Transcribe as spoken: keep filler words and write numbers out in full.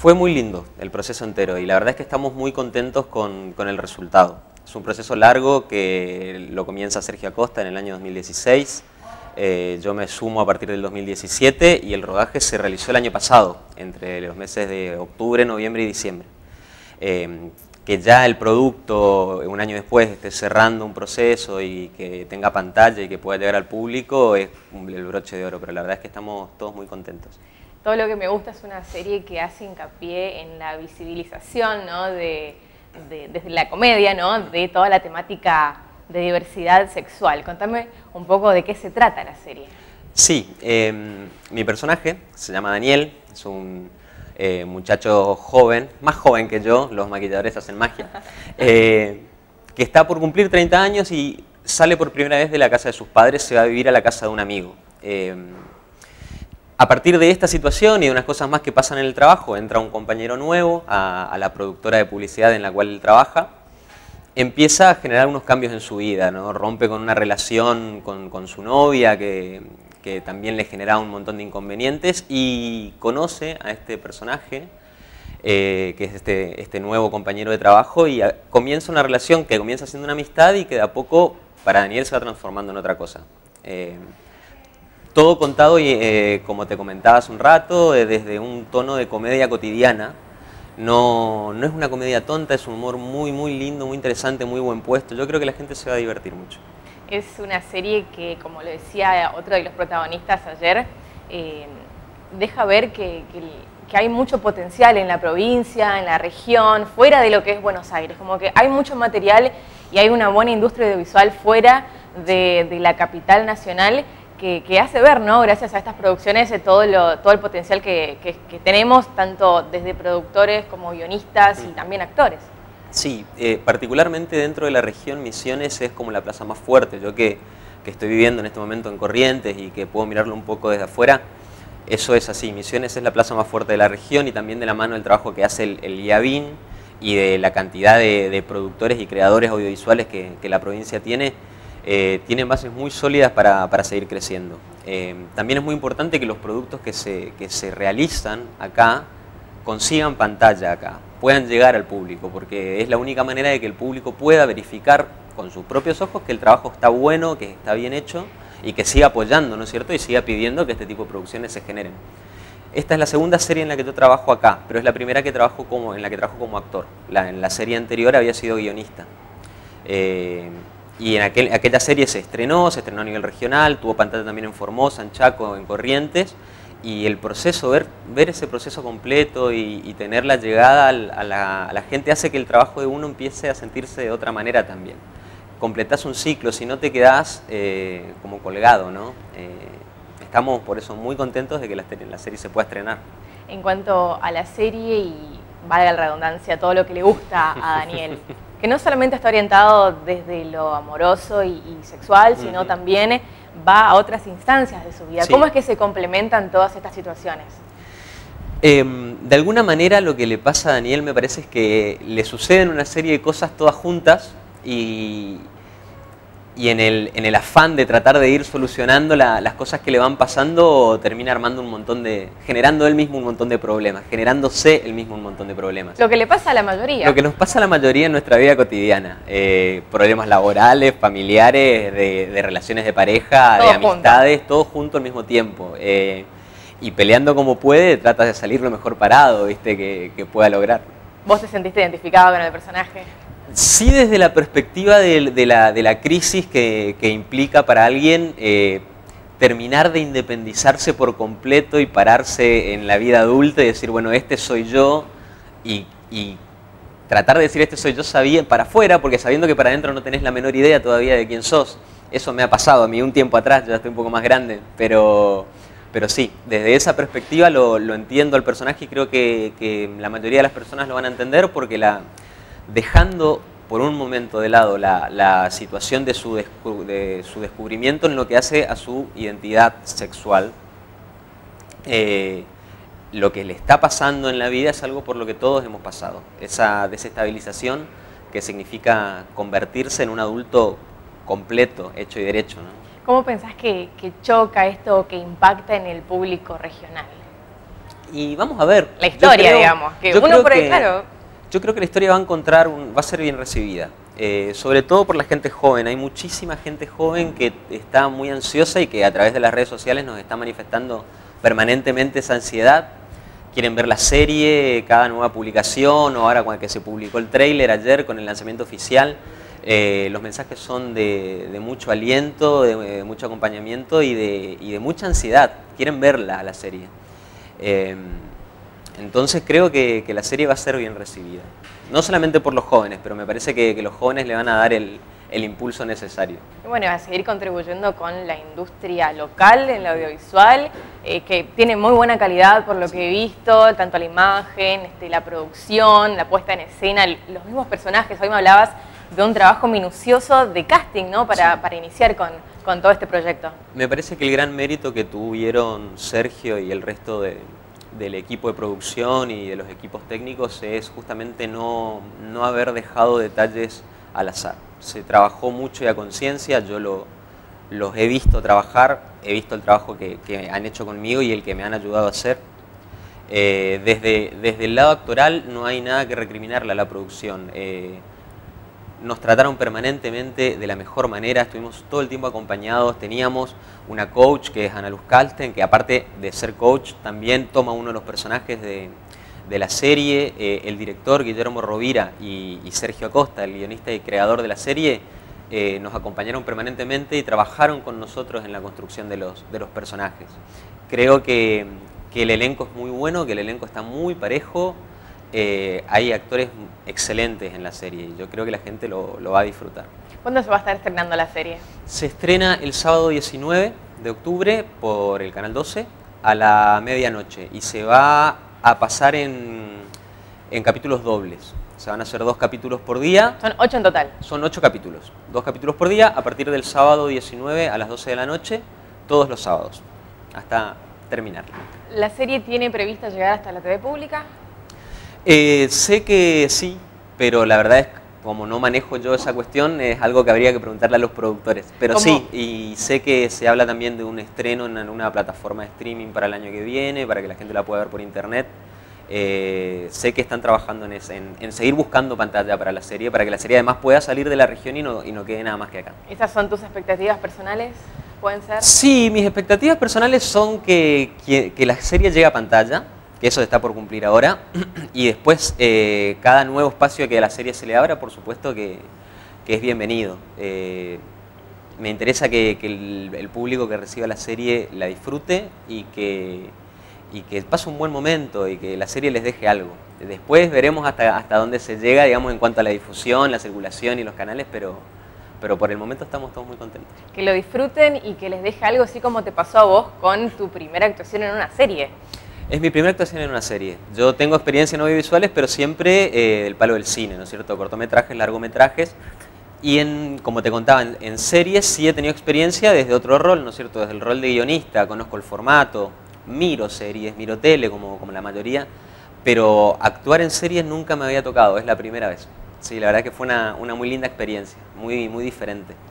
Fue muy lindo el proceso entero y la verdad es que estamos muy contentos con, con el resultado. Es un proceso largo que lo comienza Sergio Acosta en el año dos mil dieciséis, eh, yo me sumo a partir del dos mil diecisiete y el rodaje se realizó el año pasado, entre los meses de octubre, noviembre y diciembre. Eh, que ya el producto un año después esté cerrando un proceso y que tenga pantalla y que pueda llegar al público es el broche de oro, pero la verdad es que estamos todos muy contentos. Todo lo que me gusta es una serie que hace hincapié en la visibilización, ¿no? de, de, desde la comedia, ¿no? De toda la temática de diversidad sexual. Contame un poco de qué se trata la serie. Sí, eh, mi personaje se llama Daniel, es un eh, muchacho joven, más joven que yo, los maquilladores hacen magia, eh, que está por cumplir treinta años y sale por primera vez de la casa de sus padres, se va a vivir a la casa de un amigo. Eh, A partir de esta situación y de unas cosas más que pasan en el trabajo, entra un compañero nuevo a, a la productora de publicidad en la cual él trabaja, empieza a generar unos cambios en su vida, ¿no? Rompe con una relación con, con su novia que, que también le generaba un montón de inconvenientes y conoce a este personaje, eh, que es este, este nuevo compañero de trabajo, y a, comienza una relación que comienza siendo una amistad y que de a poco para Daniel se va transformando en otra cosa. Eh, Todo contado, y, eh, como te comentaba hace un rato, eh, desde un tono de comedia cotidiana. No, no es una comedia tonta, es un humor muy, muy lindo, muy interesante, muy buen puesto. Yo creo que la gente se va a divertir mucho. Es una serie que, como lo decía otro de los protagonistas ayer, eh, deja ver que, que, que hay mucho potencial en la provincia, en la región, fuera de lo que es Buenos Aires. Como que hay mucho material y hay una buena industria audiovisual fuera de, de la capital nacional, Que, que hace ver, ¿no? Gracias a estas producciones, de todo, lo, todo el potencial que, que, que tenemos, tanto desde productores como guionistas y también actores. Sí, eh, particularmente dentro de la región Misiones es como la plaza más fuerte. Yo que, que estoy viviendo en este momento en Corrientes y que puedo mirarlo un poco desde afuera, eso es así. Misiones es la plaza más fuerte de la región y también de la mano del trabajo que hace el, el IABIN y de la cantidad de, de productores y creadores audiovisuales que, que la provincia tiene. Eh, tienen bases muy sólidas para, para seguir creciendo. Eh, también es muy importante que los productos que se, que se realizan acá consigan pantalla acá, puedan llegar al público, porque es la única manera de que el público pueda verificar con sus propios ojos que el trabajo está bueno, que está bien hecho y que siga apoyando, ¿no es cierto? Y siga pidiendo que este tipo de producciones se generen. Esta es la segunda serie en la que yo trabajo acá, pero es la primera que trabajo como, en la que trabajo como actor. La, en la serie anterior había sido guionista. Eh, Y en aquel, aquella serie se estrenó, se estrenó a nivel regional, tuvo pantalla también en Formosa, en Chaco, en Corrientes, y el proceso, ver, ver ese proceso completo y, y tener la llegada al, a, la, a la gente hace que el trabajo de uno empiece a sentirse de otra manera también. Completás un ciclo, si no te quedás eh, como colgado, ¿no? Eh, estamos por eso muy contentos de que la, la serie se pueda estrenar. En cuanto a la serie y, valga la redundancia, todo lo que le gusta a Daniel, que no solamente está orientado desde lo amoroso y, y sexual, sino uh-huh. también va a otras instancias de su vida. Sí. ¿Cómo es que se complementan todas estas situaciones? Eh, de alguna manera lo que le pasa a Daniel me parece es que le suceden una serie de cosas todas juntas y, y en, el, en el afán de tratar de ir solucionando la, las cosas que le van pasando, termina armando un montón de, generando él mismo un montón de problemas, generándose él mismo un montón de problemas. Lo que le pasa a la mayoría. Lo que nos pasa a la mayoría en nuestra vida cotidiana, eh, problemas laborales, familiares, de, de relaciones de pareja, todo de amistades, junto. todo junto al mismo tiempo. Eh, y peleando como puede, trata de salir lo mejor parado, ¿viste? Que, que pueda lograr. ¿Vos te sentiste identificado con el personaje? Sí, desde la perspectiva de, de, la, de la crisis que, que implica para alguien eh, terminar de independizarse por completo y pararse en la vida adulta y decir, bueno, este soy yo, y, y tratar de decir este soy yo sabía, para afuera, porque sabiendo que para adentro no tenés la menor idea todavía de quién sos. Eso me ha pasado a mí un tiempo atrás, yo ya estoy un poco más grande, pero, pero sí, desde esa perspectiva lo, lo entiendo al personaje y creo que, que la mayoría de las personas lo van a entender porque la... dejando por un momento de lado la, la situación de su, descu de su descubrimiento en lo que hace a su identidad sexual, eh, lo que le está pasando en la vida es algo por lo que todos hemos pasado, esa desestabilización que significa convertirse en un adulto completo, hecho y derecho, ¿no? ¿Cómo pensás que, que choca esto, que impacta en el público regional? Y vamos a ver. La historia, creo, digamos. Que uno por ahí, claro. Yo creo que la historia va a encontrar, un, va a ser bien recibida. Eh, sobre todo por la gente joven. Hay muchísima gente joven que está muy ansiosa y que a través de las redes sociales nos está manifestando permanentemente esa ansiedad. Quieren ver la serie, cada nueva publicación, o ahora cuando que se publicó el tráiler ayer con el lanzamiento oficial. Eh, los mensajes son de, de mucho aliento, de, de mucho acompañamiento y de, y de mucha ansiedad. Quieren verla, la serie. Eh, entonces creo que, que la serie va a ser bien recibida. No solamente por los jóvenes, pero me parece que, que los jóvenes le van a dar el, el impulso necesario. Y bueno, va a seguir contribuyendo con la industria local en la audiovisual, eh, que tiene muy buena calidad por lo que he visto, tanto la imagen, este, la producción, la puesta en escena, los mismos personajes. Hoy me hablabas de un trabajo minucioso de casting, ¿no? Para, sí. para iniciar con, con todo este proyecto. Me parece que el gran mérito que tuvieron Sergio y el resto de, del equipo de producción y de los equipos técnicos es justamente no, no haber dejado detalles al azar. Se trabajó mucho y a conciencia, yo lo, los he visto trabajar, he visto el trabajo que, que han hecho conmigo y el que me han ayudado a hacer. Eh, desde, desde el lado actoral no hay nada que recriminarle a la producción. Eh, Nos trataron permanentemente de la mejor manera, estuvimos todo el tiempo acompañados, teníamos una coach que es Ana Luz Kalsten, que aparte de ser coach también toma uno de los personajes de, de la serie, eh, el director Guillermo Rovira y, y Sergio Acosta, el guionista y creador de la serie, eh, nos acompañaron permanentemente y trabajaron con nosotros en la construcción de los, de los personajes. Creo que, que el elenco es muy bueno, que el elenco está muy parejo. Eh, hay actores excelentes en la serie y yo creo que la gente lo, lo va a disfrutar. ¿Cuándo se va a estar estrenando la serie? Se estrena el sábado diecinueve de octubre por el Canal doce a la medianoche y se va a pasar en, en capítulos dobles. Se van a hacer dos capítulos por día. Son ocho en total. Son ocho capítulos. Dos capítulos por día a partir del sábado diecinueve a las doce de la noche, todos los sábados, hasta terminar. ¿La serie tiene prevista llegar hasta la T V pública? Eh, sé que sí, pero la verdad es que como no manejo yo esa cuestión, es algo que habría que preguntarle a los productores. Pero ¿Cómo? Sí, y sé que se habla también de un estreno en una plataforma de streaming para el año que viene, para que la gente la pueda ver por internet. Eh, sé que están trabajando en, ese, en, en seguir buscando pantalla para la serie, para que la serie además pueda salir de la región y no, y no quede nada más que acá. ¿Esas son tus expectativas personales? ¿Pueden ser? Sí, mis expectativas personales son que, que, que la serie llegue a pantalla, que eso está por cumplir ahora, y después eh, cada nuevo espacio que a la serie se le abra, por supuesto que, que es bienvenido. Eh, me interesa que, que el, el público que reciba la serie la disfrute y que, y que pase un buen momento y que la serie les deje algo. Después veremos hasta, hasta dónde se llega, digamos, en cuanto a la difusión, la circulación y los canales, pero, pero por el momento estamos todos muy contentos. Que lo disfruten y que les deje algo, así como te pasó a vos con tu primera actuación en una serie. Es mi primera actuación en una serie. Yo tengo experiencia en audiovisuales, pero siempre eh, el palo del cine, ¿no es cierto? Cortometrajes, largometrajes. Y en, como te contaba, en, en series sí he tenido experiencia desde otro rol, ¿no es cierto? Desde el rol de guionista, conozco el formato, miro series, miro tele como, como la mayoría, pero actuar en series nunca me había tocado, es la primera vez. Sí, la verdad que fue una, una muy linda experiencia, muy, muy diferente.